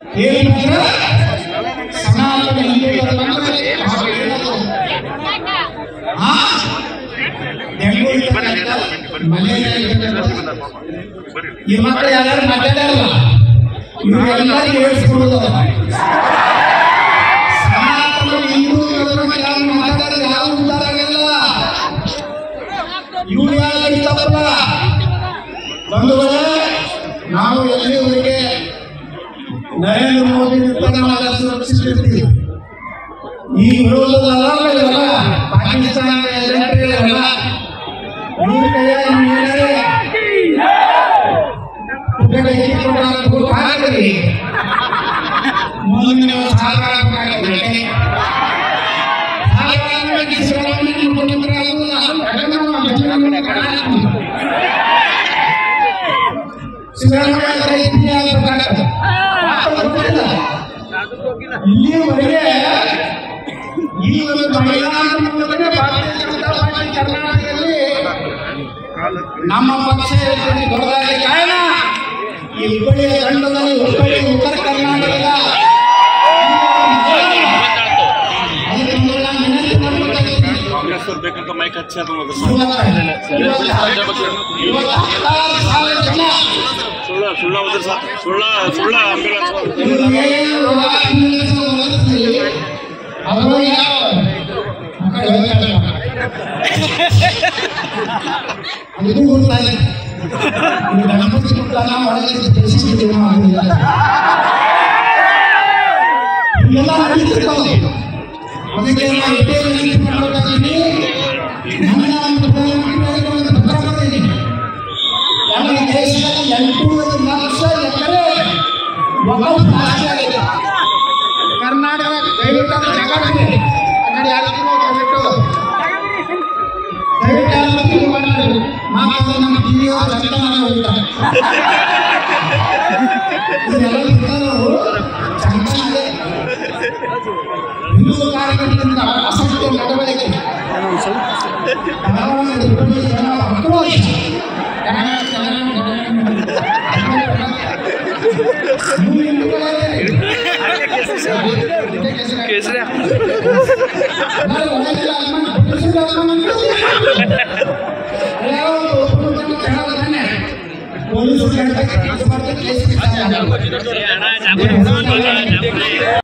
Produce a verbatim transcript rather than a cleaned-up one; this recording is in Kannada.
ಸನಾತನ ಹಿಂದೂಗಳ ಈ ಮಕ್ಕಳು ಯಾರು ಮಾತಾಡಲ್ಲ, ಇವರೆಲ್ಲರಿಗೂ ಹೇಳಿಸ್ಕೊಡೋದು. ಸನಾತನ ಹಿಂದೂಗಳನ್ನು ಯಾರು ಮಾತಾಡಿದ್ರೆ ಯಾರು ಉದ್ದಾರ ಆಗಲ್ಲ. ಇವ್ರು ಯಾರು ತಪ್ಪಲ್ಲ. ಬಂಧುಗಳೇ, ನಾವು ಎಲ್ಲಿವರೆಗೆ ನರೇಂದ್ರ ಮೋದಿ ನಿರ್ಧಾರ ಸುರಕ್ಷಿಸಿರ್ತೀವಿ. ಈ ವಿರೋಧದ ಅಲ್ಲ, ಪಾಕಿಸ್ತಾನ ಇವ್ರ ಕೈಯಾಗಿ ಮುಂದಿನ ಇಲ್ಲಿಯವರೆಗೆ ಈ ಒಂದು ಮಹಿಳಾ ಭಾರತೀಯ ಜನತಾ ಪಾರ್ಟಿ ಕರ್ನಾಟಕದಲ್ಲಿ ನಮ್ಮ ಪಕ್ಷ ಬರಲಾದ ಕಾರಣ ಈ ಹುಬ್ಬಳ್ಳಿಯ ತಂಡದಲ್ಲಿ ಹುಬ್ಬಳ್ಳಿ ಉತ್ತರ ಕರ್ನಾಟಕದ ಅದು ಗೊತ್ತಾಗ ಗಣಪತಿ ಮುಟ್ಟಾನ ಒಳಗೆ ಎಲ್ಲ ನಡೀತಿರ್ತಾವೆ. ಅದಕ್ಕೆ ನಾವು ಇಟ್ಟೇ ವಿನಂತಿ ಮಾಡಬೇಕಾಗಿ ನನ್ನ ಒಂದು ಪತ್ರ ಬರೆದಿದ್ದೀನಿ. ನಮ್ಮ ದೇಶದಲ್ಲಿ ಎಂಟೂವರೆ ಲಕ್ಷ ಎಕರೆ ವಕಫ್ ರಾಷ್ಟ್ರ ಆಗಿದೆ. ಕರ್ನಾಟಕ ದಯವಿಟ್ಟು ಜಗತ್ತಿದೆ ಆ ಕಡೆ ಯಾರು ದಯವಿಟ್ಟು ದಯವಿಟ್ಟು ಯಾರು ಮಾಡ್ತಾರೆ ಮಾತ್ರ ನಮ್ಮ ಟಿವಿಯ ಚಂದನ ಹೋಗ್ತಾರೆ ಹಿಂದೂ ಕಾರ್ಯಕರ್ತರಿಂದ ಅಸತ್ಯ ನಡವಳಿಕೆ ಪೊಲೀಸರು